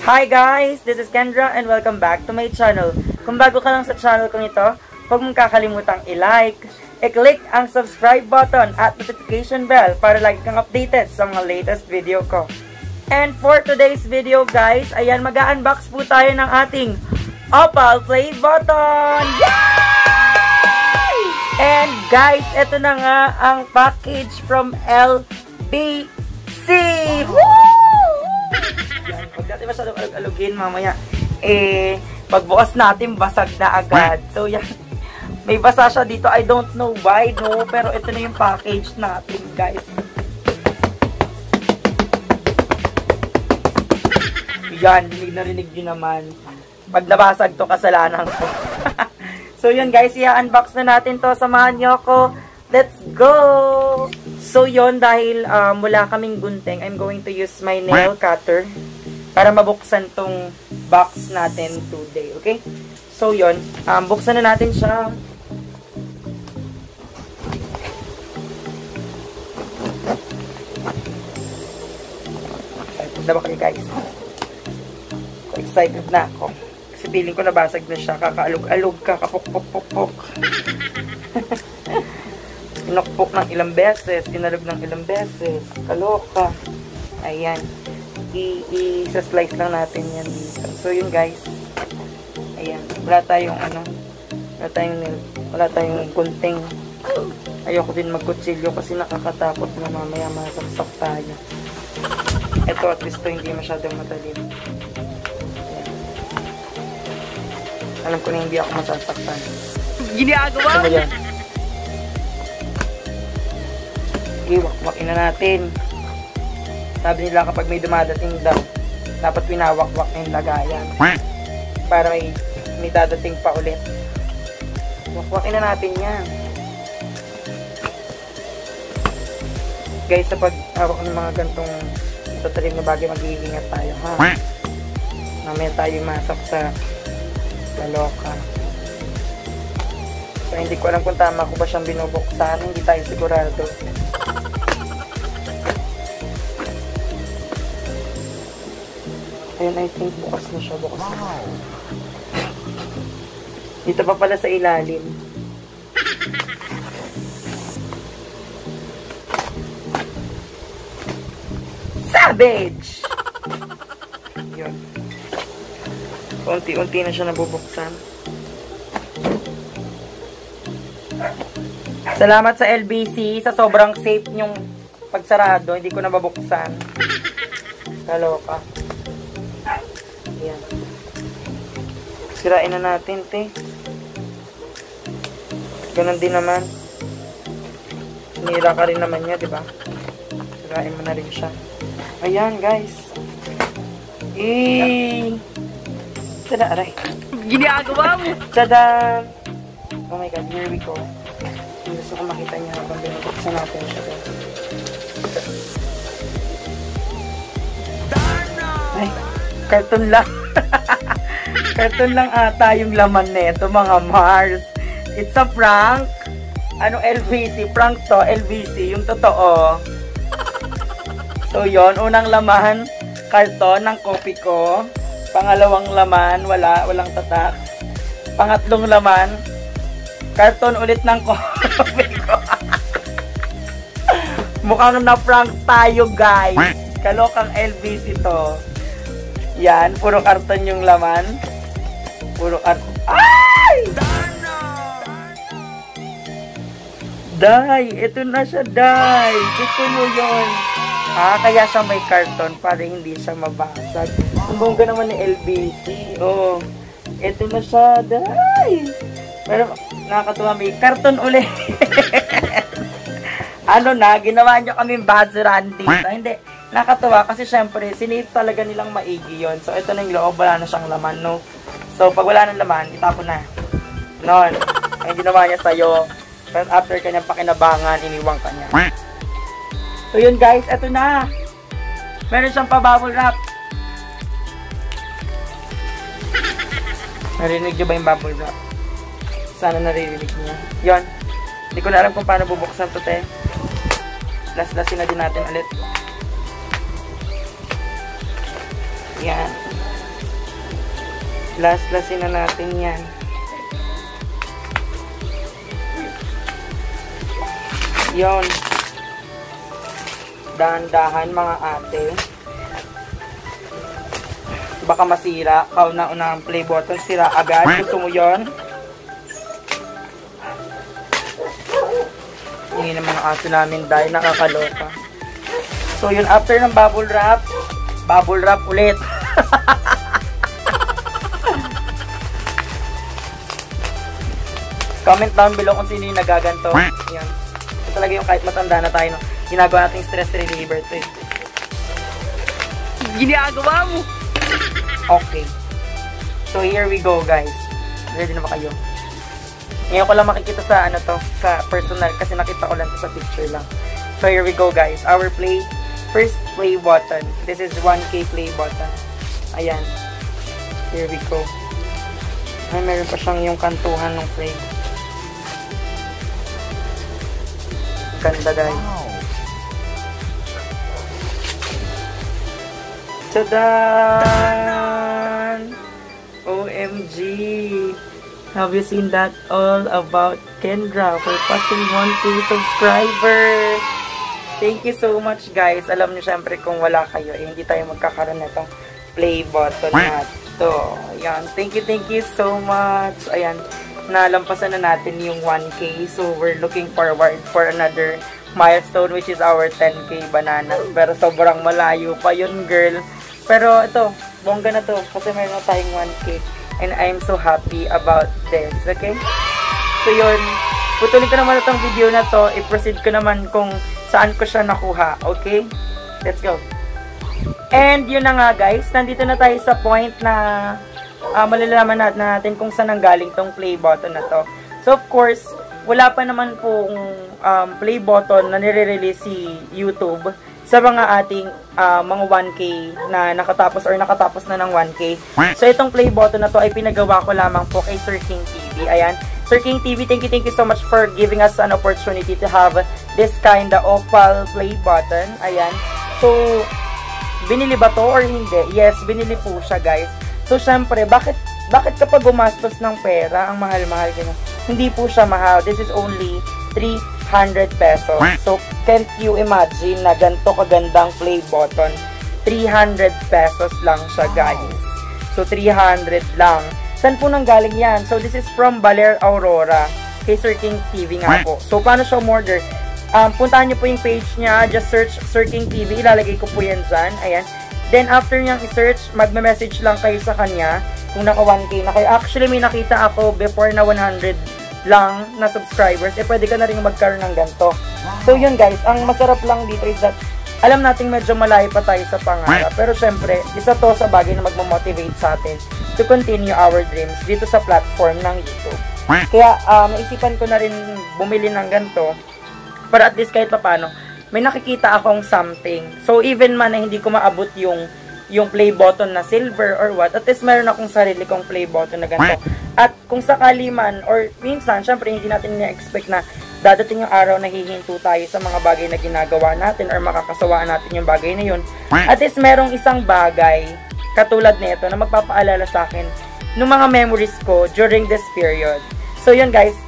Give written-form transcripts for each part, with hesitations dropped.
Hi guys! This is Kendra and welcome back to my channel. Kung bago ka lang sa channel kong ito, huwag mong kakalimutang i-like, i-click ang subscribe button at notification bell para lagi kang updated sa mga latest video ko. And for today's video guys, ayan, mag-unbox po tayo ng ating Opal Play Button! Yay! And guys, ito na nga ang package from LBC! Woo! Huwag natin masyadong alugin mamaya. Pagbukas natin, basag na agad. So, yan. May basa siya dito. I don't know why, no? Pero ito na yung package natin, guys. Yan, narinig nyo naman. Pag nabasag to, kasalanan ko. So, yun, guys. I-unbox na natin to. Samahan nyo ako. Let's go! So, yun, dahil mula kaming gunting, I'm going to use my nail cutter para mabuksan tong box natin today, okay? So, yun. Buksan na natin siya. Excited na ba kayo, guys? Excited na ako. Kasi feeling ko nabasag na siya. Kakaalog-alog ka. Kapok-pok-pok-pok. Pinokpok ng ilang beses. Pinalog ng ilang beses. Kaloka. Ayan. I-slice lang natin yan dito. So, yun guys. Ayan. Wala tayong wala tayong gunting. Ayoko din magkutsilyo kasi nakakatakot na mamaya masaksak tayo. Ito at least to hindi masyadong matalim. Ayan. Alam ko na hindi ako masasaktan. Ginagawa mo yan. Iwak-wakin na natin. Sabi nila kapag may dumadating daw, dapat pinawak-wak na yung lagayan. Para may dadating pa ulit. Wakwakin na natin yan. Guys, sa pag-hawak ng mga gantong tatalim na bagay, mag-iingat tayo, ha? Mamaya tayo masak sa laloka. So, hindi ko alam kung tama ko ba siyang binubuksan. Hindi tayo sigurado. Ayun, I think bukas na siya. Bukas na siya. Dito pa pala sa ilalim. Savage! Yun. Unti-unti na siya nabubuksan. Salamat sa LBC sa sobrang safe nyong pagsarado. Hindi ko na mabuksan. Kaloka. Ayan. Sirain na natin, te. Ganun din naman. Sinira ka rin naman niya, diba? Sirain mo na rin siya. Ayan, guys. Tada, aray. Ginagawa mo. Tada! Oh my God, here we go. Gusto ko makita niya habang binubuksan natin siya, guys. Ay, karton lang. Karton lang ata yung laman nito, mga Mars. It's a prank. Anong LBC? Prank to, LBC. Yung totoo. So, yon, unang laman, karton ng kopi ko. Pangalawang laman, walang tatak. Pangatlong laman, karton ulit ng kopi ko. Mukhang na-prank tayo, guys. Kalokang LBC to. Yan, puro karton yung laman. Puro karton. Ay! Day! Ito na siya, Day! Gusto mo yun? Kaya siya may karton para hindi siya mabasag. Ang bongga naman ni LBC. Oh, ito na siya, Day! Pero nakakatuwa, may karton ulit. Ano na, ginawa nyo kaming basuran dito. Hindi. Nakatuwa kasi syempre, sinave talaga nilang maigi yun. So, ito na yung loob. Wala na siyang laman, no? So, pag wala ng laman, itapon na. Noon. Ang ginawa niya sa'yo. Pero after kanyang pakinabangan, iniwang ka niya. So, yun guys. Ito na. Meron siyang pa-bubble wrap. Narinig niyo ba yung bubble wrap? Sana naririnig niya. Yun. Hindi ko na alam kung paano bubuksan to, te. Lasin na din natin ulit. Yan. Lasin na natin yan. Yon. Dahan-dahan mga ate. Baka masira. Kauna-una ang play button. Sira agad. Gusto mo yun? Hindi naman ang aso namin dahil nakakaloka. So yun, after ng bubble wrap ulit. Comment down below kung sino yung nagaganto. Yan. Ito talaga yung kahit matanda na tayo, no? Ginagawa natin stress reliever to eh. Ginagawa mo. Okay. So here we go guys. Ready na ba kayo? Ngayon ko lang makikita sa ano to, sa personal kasi nakita ko lang to sa picture lang. So here we go guys. Our first play button. This is 1K play button. Ayan. Here we go. Ay, meron pa siyang yung kantuhan ng play. Ganda guys. Wow. Tadan! OMG! Have you seen that all about Kendra for passing 1K subscribers? Thank you so much guys. Alam niyo syempre kung wala kayo, hindi tayo magkakaroon na itong play button na ito. Ayan. Thank you so much. Ayan. Nalampasan na natin yung 1K. So, we're looking forward for another milestone which is our 10K bananas. Pero sobrang malayo pa yun, girl. Pero ito, bongga na to kasi meron na tayong 1K. And I'm so happy about this. Okay? So, yun. Putulin ko naman itong video na to. I-proceed ko naman kung saan ko siya nakuha. Okay? Let's go. And yun na nga guys. Nandito na tayo sa point na malalaman natin kung saan nanggaling tong play button na to. So, of course, wala pa naman pong play button na nire-release si YouTube sa mga ating mga 1K na nakatapos na ng 1K. So, itong play button na to ay pinagawa ko lamang po kay Sir King TV. Ayan. Sir King TV, thank you so much for giving us an opportunity to have this kind of opal play button. Ayan. So, binili ba to or hindi? Yes, binili po siya guys. So, syempre, bakit kapag gumastos ng pera, ang mahal-mahal ganun? Hindi po siya mahal. This is only 300 pesos. So, can't you imagine na ganito kagandang play button? 300 pesos lang siya, guys. So, 300 lang. Saan po nanggaling yan? So, this is from Baler Aurora. Kay Sir King TV nga po. So, paano siya umorder? Puntahan niyo po yung page niya. Just search Sir King TV. Ilalagay ko po yan dyan. Ayan. Then, after niyang i-search, magme-message lang kayo sa kanya kung naka 1K na kayo. Actually, may nakita ako before na 100 lang na subscribers. Pwede ka na rin magkaroon ng ganito. So, yun guys. Ang masarap lang dito is that alam nating medyo malayo pa tayo sa pangarap. Pero, syempre, isa to sa bagay na magmamotivate sa atin to continue our dreams dito sa platform ng YouTube. Kaya, naisipan ko na rin bumili ng ganito para at least kahit pa paano may nakikita akong something. So, even man na hindi ko maabot yung play button na silver or what, at least meron akong sarili kong play button na ganito. At kung sakali man, or minsan, syempre, hindi natin na-expect na dadating yung araw na hihinto tayo sa mga bagay na ginagawa natin or makakasawaan natin yung bagay na yun. At least merong isang bagay katulad nito na magpapaalala sa akin ng mga memories ko during this period. So, yun guys.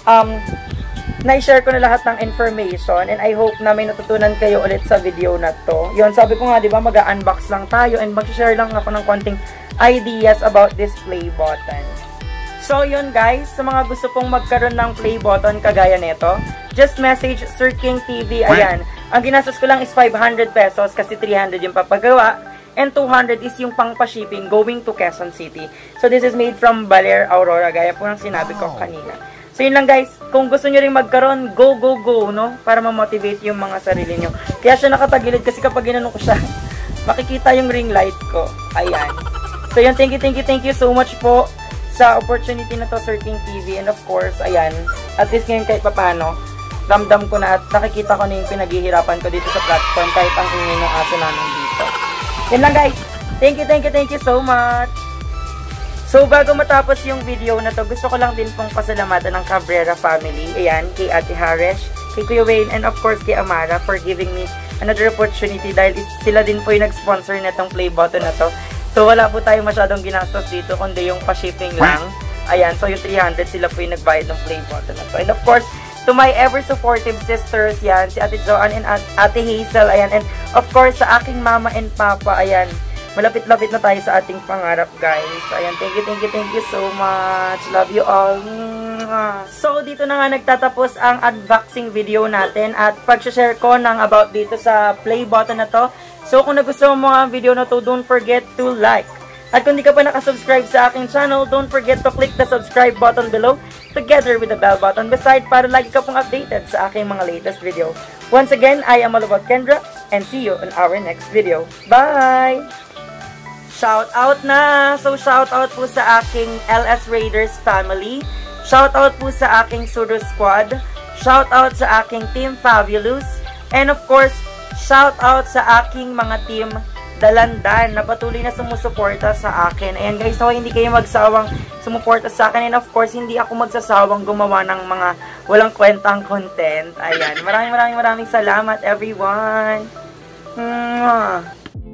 Na-share ko na lahat ng information and I hope na may natutunan kayo ulit sa video na to. Yun, sabi ko nga, di ba, mag-unbox lang tayo and mag-share lang ako ng konting ideas about this play button. So, yun guys, sa mga gusto pong magkaroon ng play button kagaya nito, just message Sir King TV. Ayan, ang ginastos ko lang is 500 pesos kasi 300 yung papagawa and 200 is yung pang-pa-shipping going to Quezon City. So, this is made from Baler Aurora, gaya po ng sinabi ko kanina. So, yun lang guys. Kung gusto nyo rin magkaroon, go, no? Para ma-motivate yung mga sarili nyo. Kaya siya nakatagilid kasi kapag ginano ko siya, makikita yung ring light ko. Ayan. So, yun. Thank you so much po sa opportunity na to, Sir King TV. And of course, ayan. At least ngayon kahit papano, ramdam ko na at nakikita ko na yung pinaghihirapan ko dito sa platform kahit ang ingay ng aso namin dito. Yun lang guys. Thank you so much. So, bago matapos yung video na to, gusto ko lang din pong pasalamatan ng Cabrera family. Ayan, kay Ate Haresh, kay Kuya Wayne, and of course kay Amara for giving me another opportunity dahil sila din po yung nag-sponsor na tong play button na to. So, wala po tayo masyadong ginastos dito, kundi yung pa-shipping lang. Ayan, so yung 300 sila po yung nagbayad ng play button na to. And of course, to my ever-supportive sisters, yan, si Ate Joanne and Ate Hazel, ayan, and of course, sa aking mama and papa, ayan, malapit-lapit na tayo sa ating pangarap, guys. Ayan, thank you so much. Love you all. So, dito na nga nagtatapos ang unboxing video natin at pag-share ko ng about dito sa play button na to. So, kung nagustuhan mo ang video na to, don't forget to like. At kung di ka pa nakasubscribe sa aking channel, don't forget to click the subscribe button below together with the bell button beside para lagi ka pong updated sa aking mga latest video. Once again, I am Malubag Kendra and see you in our next video. Bye! Shout out na! So, shout out po sa aking LS Raiders family. Shout out po sa aking Sudo Squad. Shout out sa aking Team Fabulous. And of course, shout out sa aking mga team Dalandan na patuloy na sumusuporta sa akin. Ayan guys, so hindi kayo magsawang sumuporta sa akin. And of course, hindi ako magsasawang gumawa ng mga walang kwentang content. Ayan, maraming salamat everyone. Mwah.